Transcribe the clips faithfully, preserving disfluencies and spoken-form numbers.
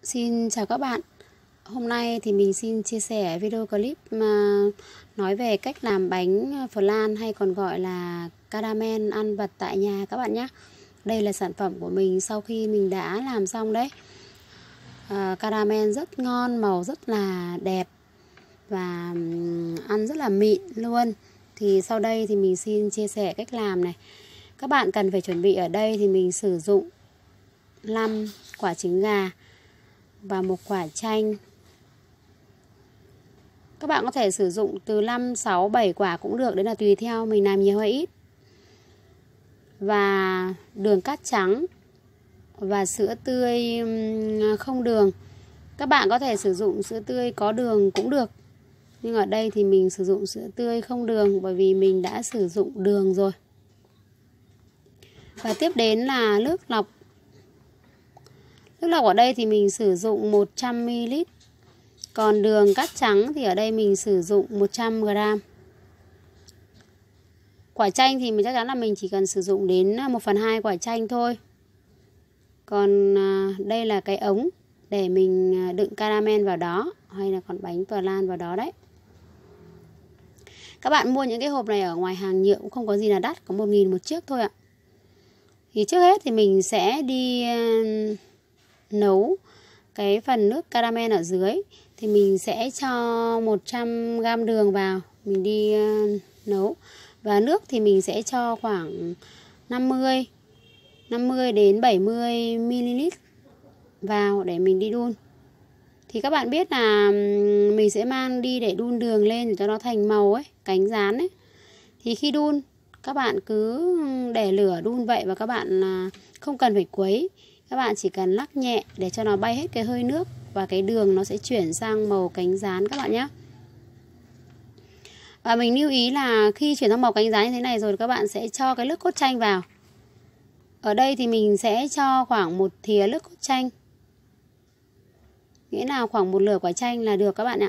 Xin chào các bạn. Hôm nay thì mình xin chia sẻ video clip mà nói về cách làm bánh flan hay còn gọi là caramel ăn vặt tại nhà các bạn nhé. Đây là sản phẩm của mình sau khi mình đã làm xong đấy. À, caramel rất ngon, màu rất là đẹp và ăn rất là mịn luôn. Thì sau đây thì mình xin chia sẻ cách làm này. Các bạn cần phải chuẩn bị ở đây thì mình sử dụng năm quả trứng gà và một quả chanh. Các bạn có thể sử dụng từ năm, sáu, bảy quả cũng được, đấy là tùy theo mình làm nhiều hay ít. Và đường cát trắng và sữa tươi không đường. Các bạn có thể sử dụng sữa tươi có đường cũng được. Nhưng ở đây thì mình sử dụng sữa tươi không đường bởi vì mình đã sử dụng đường rồi. Và tiếp đến là nước lọc. Nước lọc ở đây thì mình sử dụng một trăm mi li lít. Còn đường cát trắng thì ở đây mình sử dụng một trăm gam. Quả chanh thì mình chắc chắn là mình chỉ cần sử dụng đến một phần hai quả chanh thôi. Còn đây là cái ống để mình đựng caramel vào đó, hay là còn bánh flan vào đó đấy. Các bạn mua những cái hộp này ở ngoài hàng nhựa cũng không có gì là đắt, có một nghìn một chiếc thôi ạ. Thì trước hết thì mình sẽ đi nấu cái phần nước caramel ở dưới. Thì mình sẽ cho một trăm gam đường vào, mình đi nấu. Và nước thì mình sẽ cho khoảng năm mươi đến bảy mươi mi li lít vào để mình đi đun. Thì các bạn biết là mình sẽ mang đi để đun đường lên để cho nó thành màu ấy, cánh rán ấy. Thì khi đun các bạn cứ để lửa đun vậy và các bạn không cần phải quấy. Các bạn chỉ cần lắc nhẹ để cho nó bay hết cái hơi nước và cái đường nó sẽ chuyển sang màu cánh rán các bạn nhé. Và mình lưu ý là khi chuyển sang màu cánh rán như thế này rồi các bạn sẽ cho cái nước cốt chanh vào. Ở đây thì mình sẽ cho khoảng một thìa nước cốt chanh. Nghĩa là khoảng một nửa quả chanh là được các bạn ạ.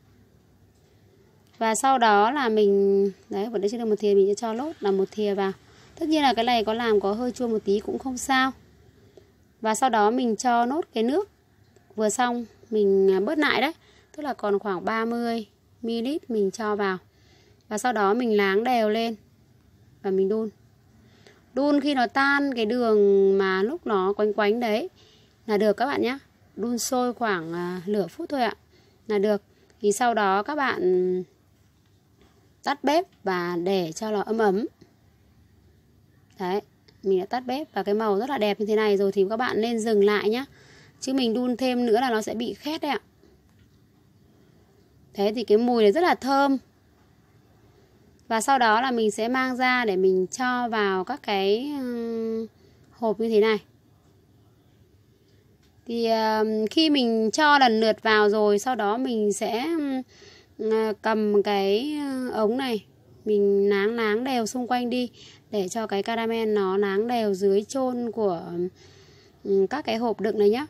Và sau đó là mình, đấy, vẫn chưa được một thìa, mình sẽ cho lốt là một thìa vào. Tất nhiên là cái này có làm có hơi chua một tí cũng không sao. Và sau đó mình cho nốt cái nước vừa xong, mình bớt lại đấy. Tức là còn khoảng ba mươi mi li lít mình cho vào. Và sau đó mình láng đều lên và mình đun. Đun khi nó tan cái đường mà lúc nó quánh quánh đấy là được các bạn nhé. Đun sôi khoảng nửa phút thôi ạ, là được. Thì sau đó các bạn tắt bếp và để cho nó ấm ấm. Đấy, mình đã tắt bếp và cái màu rất là đẹp như thế này rồi thì các bạn nên dừng lại nhé. Chứ mình đun thêm nữa là nó sẽ bị khét đấy ạ. Thế thì cái mùi này rất là thơm. Và sau đó là mình sẽ mang ra để mình cho vào các cái hộp như thế này. Thì khi mình cho lần lượt vào rồi, sau đó mình sẽ cầm cái ống này, mình náng náng đều xung quanh đi để cho cái caramel nó náng đều dưới chôn của các cái hộp đựng này nhé.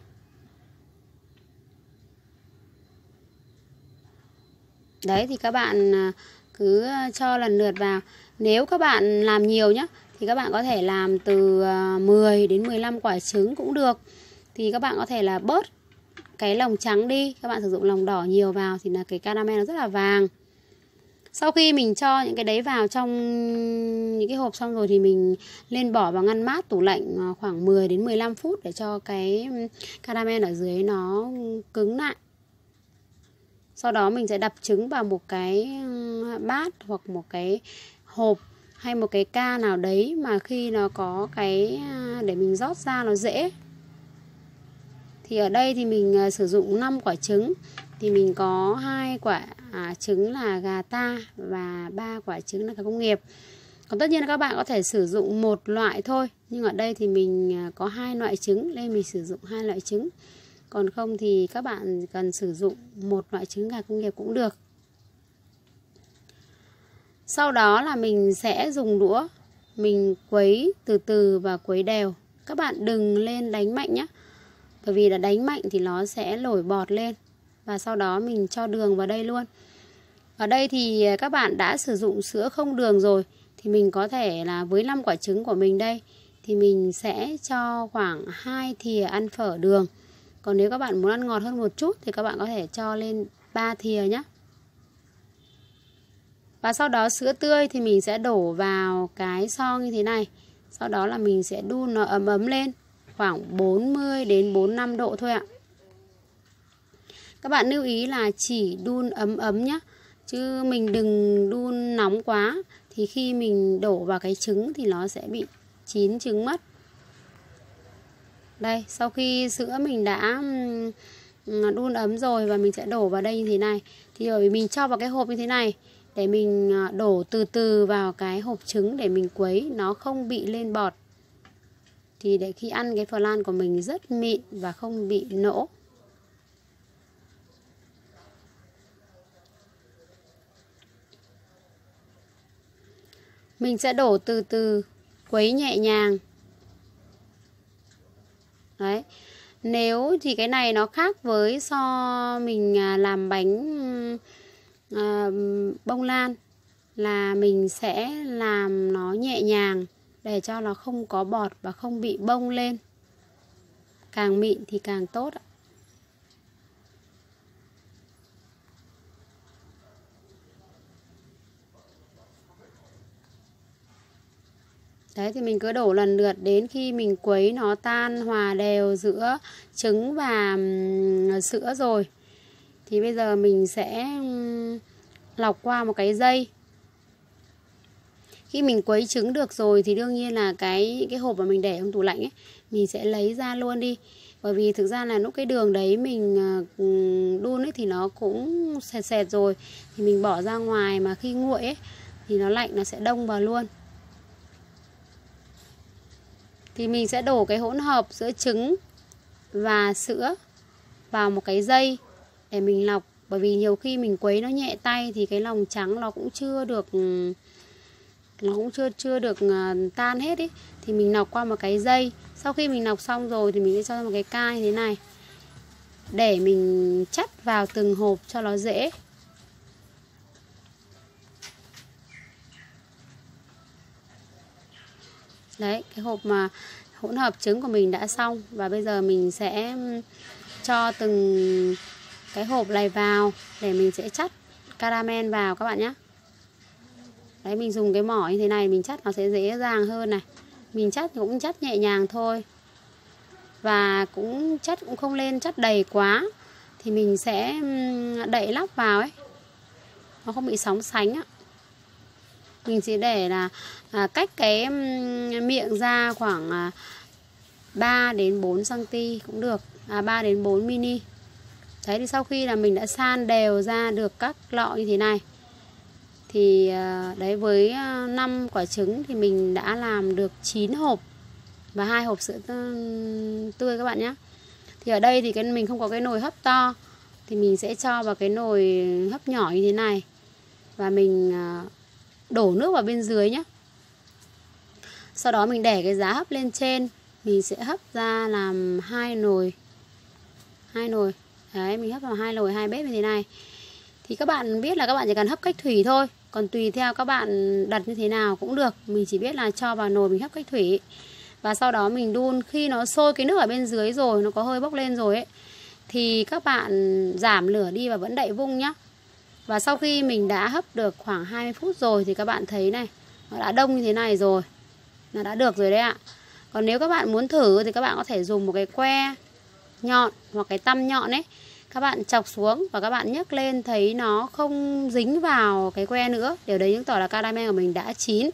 Đấy thì các bạn cứ cho lần lượt vào. Nếu các bạn làm nhiều nhé thì các bạn có thể làm từ mười đến mười lăm quả trứng cũng được. Thì các bạn có thể là bớt cái lòng trắng đi, các bạn sử dụng lòng đỏ nhiều vào thì là cái caramel nó rất là vàng. Sau khi mình cho những cái đấy vào trong những cái hộp xong rồi thì mình lên bỏ vào ngăn mát tủ lạnh khoảng mười đến mười lăm phút để cho cái caramel ở dưới nó cứng lại. Sau đó mình sẽ đập trứng vào một cái bát hoặc một cái hộp hay một cái ca nào đấy mà khi nó có cái để mình rót ra nó dễ. Thì ở đây thì mình sử dụng năm quả trứng. Thì mình có hai quả à, trứng là gà ta và ba quả trứng là gà công nghiệp. Còn tất nhiên là các bạn có thể sử dụng một loại thôi. Nhưng ở đây thì mình có hai loại trứng nên mình sử dụng hai loại trứng. Còn không thì các bạn cần sử dụng một loại trứng gà công nghiệp cũng được. Sau đó là mình sẽ dùng đũa, mình quấy từ từ và quấy đều. Các bạn đừng lên đánh mạnh nhé. Bởi vì là đánh mạnh thì nó sẽ nổi bọt lên. Và sau đó mình cho đường vào đây luôn. Ở đây thì các bạn đã sử dụng sữa không đường rồi. Thì mình có thể là với năm quả trứng của mình đây thì mình sẽ cho khoảng hai thìa ăn phở đường. Còn nếu các bạn muốn ăn ngọt hơn một chút thì các bạn có thể cho lên ba thìa nhé. Và sau đó sữa tươi thì mình sẽ đổ vào cái son như thế này. Sau đó là mình sẽ đun nó ấm ấm lên khoảng bốn mươi đến bốn mươi lăm độ thôi ạ. Các bạn lưu ý là chỉ đun ấm ấm nhé, chứ mình đừng đun nóng quá, thì khi mình đổ vào cái trứng thì nó sẽ bị chín trứng mất. Đây, sau khi sữa mình đã đun ấm rồi và mình sẽ đổ vào đây như thế này. Thì bởi vì mình cho vào cái hộp như thế này để mình đổ từ từ vào cái hộp trứng để mình quấy nó không bị lên bọt. Thì để khi ăn cái flan của mình rất mịn và không bị nổ. Mình sẽ đổ từ từ, quấy nhẹ nhàng. Đấy. Nếu thì cái này nó khác với so mình làm bánh à, bông lan, là mình sẽ làm nó nhẹ nhàng để cho nó không có bọt và không bị bông lên. Càng mịn thì càng tốt ạ. Đấy, thì mình cứ đổ lần lượt đến khi mình quấy nó tan hòa đều giữa trứng và sữa rồi. Thì bây giờ mình sẽ lọc qua một cái dây. Khi mình quấy trứng được rồi thì đương nhiên là cái cái hộp mà mình để trong tủ lạnh ấy, mình sẽ lấy ra luôn đi. Bởi vì thực ra là lúc cái đường đấy mình đun ấy thì nó cũng sệt sệt rồi. Thì mình bỏ ra ngoài, mà khi nguội ấy thì nó lạnh, nó sẽ đông vào luôn. Thì mình sẽ đổ cái hỗn hợp giữa trứng và sữa vào một cái dây để mình lọc. Bởi vì nhiều khi mình quấy nó nhẹ tay thì cái lòng trắng nó cũng chưa được nó cũng chưa chưa được tan hết ấy. Thì mình lọc qua một cái dây. Sau khi mình lọc xong rồi thì mình sẽ cho ra một cái ca như thế này để mình chắt vào từng hộp cho nó dễ. Đấy, cái hộp mà hỗn hợp trứng của mình đã xong. Và bây giờ mình sẽ cho từng cái hộp này vào để mình sẽ chắt caramel vào các bạn nhé. Đấy, mình dùng cái mỏ như thế này mình chắt nó sẽ dễ dàng hơn này. Mình chắt cũng chắt nhẹ nhàng thôi. Và cũng chắt cũng không lên chắt đầy quá. Thì mình sẽ đậy nắp vào ấy, nó không bị sóng sánh á. Mình chỉ để là à, cách cái miệng ra khoảng à, ba đến bốn xăng-ti-mét cũng được, à, ba đến bốn mi-li. Đấy, thì sau khi là mình đã san đều ra được các lọ như thế này thì à, đấy, với năm quả trứng thì mình đã làm được chín hộp và hai hộp sữa tươi các bạn nhé. Thì ở đây thì cái mình không có cái nồi hấp to thì mình sẽ cho vào cái nồi hấp nhỏ như thế này và mình à, đổ nước vào bên dưới nhé. Sau đó mình để cái giá hấp lên trên. Mình sẽ hấp ra làm hai nồi. Hai nồi. Đấy, mình hấp vào hai nồi, hai bếp như thế này. Thì các bạn biết là các bạn chỉ cần hấp cách thủy thôi. Còn tùy theo các bạn đặt như thế nào cũng được. Mình chỉ biết là cho vào nồi mình hấp cách thủy. Và sau đó mình đun. Khi nó sôi cái nước ở bên dưới rồi, nó có hơi bốc lên rồi ấy, thì các bạn giảm lửa đi và vẫn đậy vung nhé. Và sau khi mình đã hấp được khoảng hai mươi phút rồi thì các bạn thấy này, nó đã đông như thế này rồi, nó đã được rồi đấy ạ. Còn nếu các bạn muốn thử thì các bạn có thể dùng một cái que nhọn hoặc cái tăm nhọn ấy. Các bạn chọc xuống và các bạn nhấc lên, thấy nó không dính vào cái que nữa, điều đấy chứng tỏ là caramel của mình đã chín.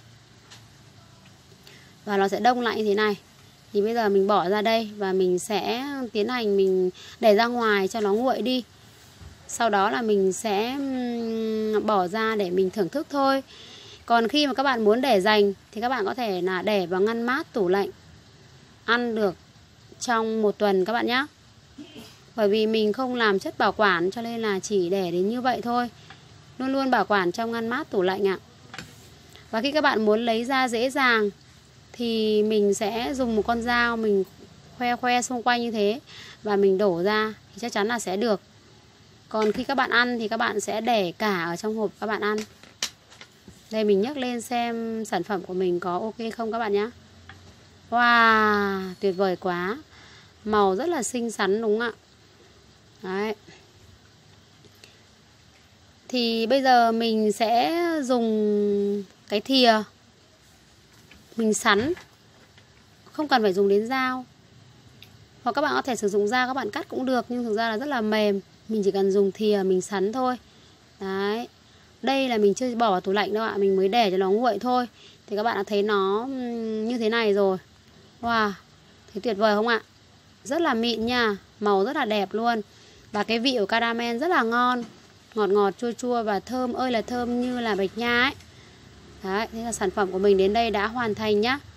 Và nó sẽ đông lại như thế này. Thì bây giờ mình bỏ ra đây và mình sẽ tiến hành mình để ra ngoài cho nó nguội đi. Sau đó là mình sẽ bỏ ra để mình thưởng thức thôi. Còn khi mà các bạn muốn để dành thì các bạn có thể là để vào ngăn mát tủ lạnh, ăn được trong một tuần các bạn nhé. Bởi vì mình không làm chất bảo quản cho nên là chỉ để đến như vậy thôi. Luôn luôn bảo quản trong ngăn mát tủ lạnh ạ. Và khi các bạn muốn lấy ra dễ dàng thì mình sẽ dùng một con dao, mình khoe khoe xung quanh như thế và mình đổ ra thì chắc chắn là sẽ được. Còn khi các bạn ăn thì các bạn sẽ để cả ở trong hộp các bạn ăn. Đây, mình nhấc lên xem sản phẩm của mình có ok không các bạn nhé. Wow, tuyệt vời quá. Màu rất là xinh xắn đúng không ạ? Đấy. Thì bây giờ mình sẽ dùng cái thìa mình sắn, không cần phải dùng đến dao. Hoặc các bạn có thể sử dụng dao các bạn cắt cũng được, nhưng thực ra là rất là mềm. Mình chỉ cần dùng thìa mình sắn thôi. Đấy. Đây là mình chưa bỏ vào tủ lạnh đâu ạ, mình mới để cho nó nguội thôi. Thì các bạn đã thấy nó như thế này rồi. Wow, thấy tuyệt vời không ạ? Rất là mịn nha, màu rất là đẹp luôn. Và cái vị của caramel rất là ngon, ngọt ngọt, chua chua và thơm ơi là thơm như là bạch nha ấy. Đấy, thế là sản phẩm của mình đến đây đã hoàn thành nhá.